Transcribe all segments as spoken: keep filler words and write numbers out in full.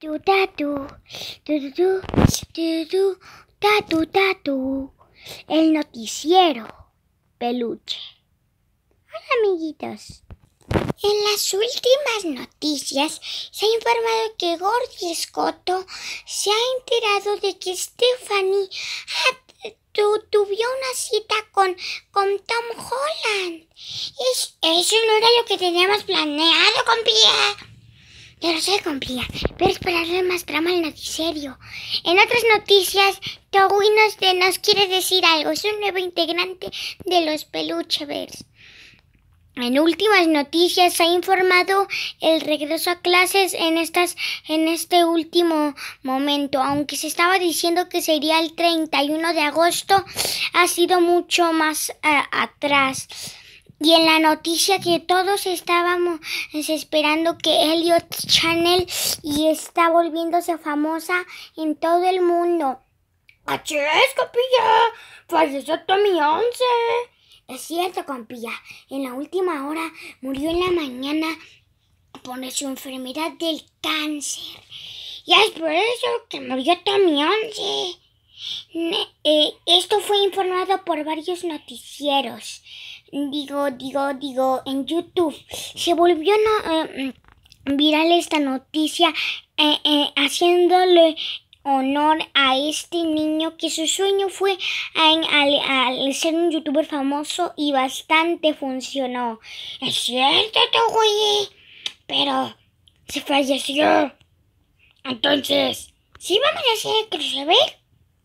Tu tatu, tu tu tu, tu tu, tatu tatu, el noticiero, peluche. Hola amiguitos. En las últimas noticias se ha informado que Gordy Scotto se ha enterado de que Stephanie ha, tu, tuvo una cita con, con Tom Holland. Es, eso no era lo que teníamos planeado, compía. Yo lo sé, compía, pero esperarle más trama al noticiero. En otras noticias, Towi nos, de, nos quiere decir algo. Es un nuevo integrante de los Peluchevers. En últimas noticias se ha informado el regreso a clases en estas en este último momento, aunque se estaba diciendo que sería el treinta y uno de agosto, ha sido mucho más uh, atrás. Y en la noticia que todos estábamos esperando que Elliot Channel y está volviéndose famosa en todo el mundo. ¡Así es, compilla! ¡Falleció Tommy once! Es cierto, compilla. En la última hora murió en la mañana por su enfermedad del cáncer. Y es por eso que murió Tommy once. Eh, esto fue informado por varios noticieros. Digo, digo, digo, en YouTube. Se volvió no, eh, viral esta noticia eh, eh, haciéndole honor a este niño que su sueño fue al, al, al ser un youtuber famoso y bastante funcionó. Es cierto, güey, pero se falleció. Entonces, ¿sí vamos a hacer el crossover?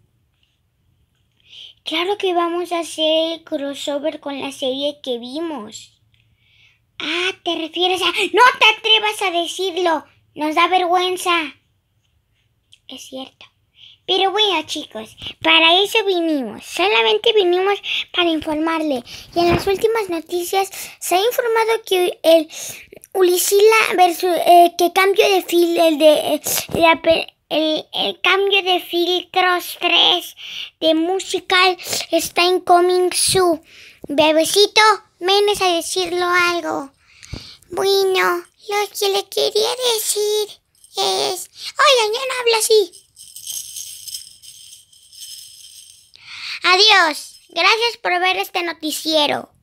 Claro que vamos a hacer el crossover con la serie que vimos. Ah, ¿te refieres a...? ¡No te atrevas a decirlo! Nos da vergüenza. Es cierto. Pero bueno, chicos, para eso vinimos. Solamente vinimos para informarle. Y en las últimas noticias se ha informado que el Ulisila versus... Eh, que cambio de fil... El de... Eh, la, el, el cambio de filtros tres de musical está en coming soon. Bebecito, vienes a decirlo algo. Bueno, lo que le quería decir es... Oye, ya no habla así. Adiós. Gracias por ver este noticiero.